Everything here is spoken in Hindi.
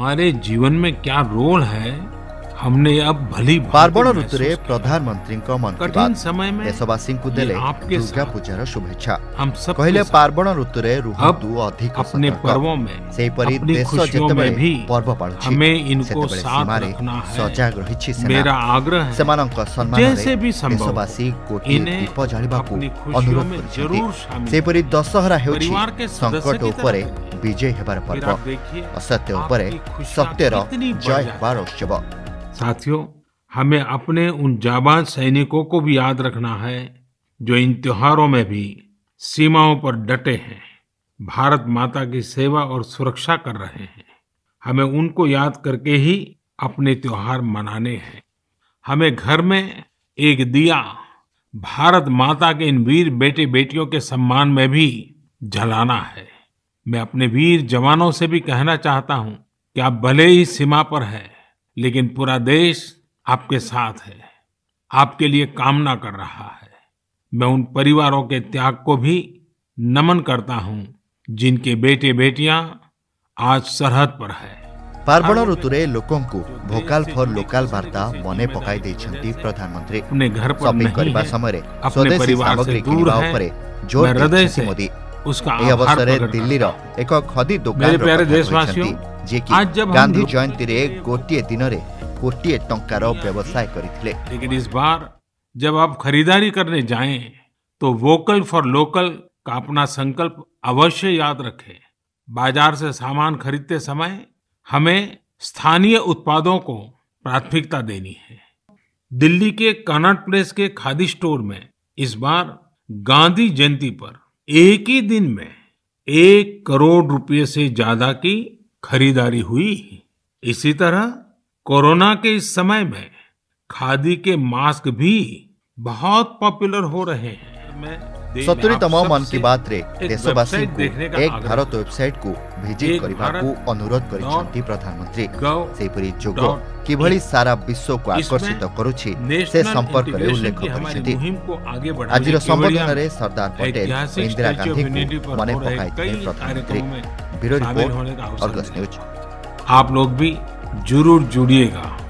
हमारे जीवन में क्या रोल है, हमने अब भली पार्वण ऋतुरे प्रधानमंत्री मन की कठिन बात समय में देशवासी को देले आपके दुर्गा साथ पूजार शुभेच्छा। हम सब कहले पार्वण ऋतुरे रुहतु अब अधिक अपने सतर्क। पर्वों में सेहीपरि अपनी देश खुशियों में जेतेबेले भी पर्व पाळुछि हमें इनको सेतेबेले साथ सीमारे रखना है। सजाग रहिछि मेरा सेना। आग्रह है सेमानंक सम्मान जैसे भी संभव देशवासी गोटे इन्हें दीप जाळिबाकू अपनी खुशियों अनुरोध में करिसेंति। जरूर शामिल सेहीपरि दशहरा हेउछि परिवार के सदस्य संकट की उपरे तरह विजय हेबार फिर पर्व, आप देखिए असत्य उपरे आपकी खुशियां सत्यर कितनी बढ़ जय जाती हेबार उत्सव। साथियों, हमें अपने उन जाबाज सैनिकों को भी याद रखना है जो इन त्योहारों में भी सीमाओं पर डटे हैं, भारत माता की सेवा और सुरक्षा कर रहे हैं। हमें उनको याद करके ही अपने त्योहार मनाने हैं। हमें घर में एक दिया भारत माता के इन वीर बेटे बेटियों के सम्मान में भी जलाना है। मैं अपने वीर जवानों से भी कहना चाहता हूं कि आप भले ही सीमा पर हैं, लेकिन पूरा देश आपके साथ है, आपके लिए कामना कर रहा है। मैं उन परिवारों के त्याग को भी नमन करता हूं जिनके बेटे बेटियां आज सरहद पर है। पार्वण ऋतुरे लोकंकु भोकाल फॉर लोकल वार्ता मने पकाई दैछंती प्रधानमंत्री। अपने घर पर शॉपिंग नहीं करबा है, समय अपने स्वदेशी परिवार से सामग्री दूर किनिबा है। उपरे जोर मैं हृदय दैछंती से मोदी। उसका ए आभार अवसर प्रकट दिल्लीर करता हूं। एक खदी दुकान मेरे प्यारे देशवासियों, जे कि आज जब हम गांधी जयंती रे गोटिए दिन रे कोटिए टंकार व्यवसाय करिथिले। लेकिन इस बार जब आप खरीदारी करने जाएं तो वोकल फॉर लोकल का अपना संकल्प अवश्य याद रखें। बाजार से सामान खरीदते समय हमें स्थानीय उत्पादों को प्राथमिकता देनी है। दिल्ली के कनॉट प्लेस के खादी स्टोर में इस बार गांधी जयंती पर एक ही दिन में 1 करोड़ रुपए से ज्यादा की खरीदारी हुई। इसी तरह कोरोना के इस समय में खादी के मास्क भी बहुत पॉपुलर हो रहे हैं। मैं 70तम मन की बात रे एक देशवासी वेबसाइट को देखने का एक आग्रह भारत वेबसाइट को विजिट एक करबा को भारत अनुरोध करिसेंती प्रधानमंत्री। gov सेहीपरि जोग dot किभଳି सारा विश्व को इसमें आकर्षित करूछि से नेशनल संपर्क रे इंटीग्रेशन उल्लेख की हमारी करिसेंती। मुहिम को आगे बढ़ाने आजिर की संबोधन ओर रे सरदार पटेल ऐतिहासिक Indira statue of Gandhi unity को पर मने हो रहे पकाई कई थे प्रधानमंत्री। कार्यक्रमों में ब्यूरो शामिल रिपोर्ट होने का अवसर अर्गस मिला। न्यूज। आप लोग भी जरूर जुड़िएगा।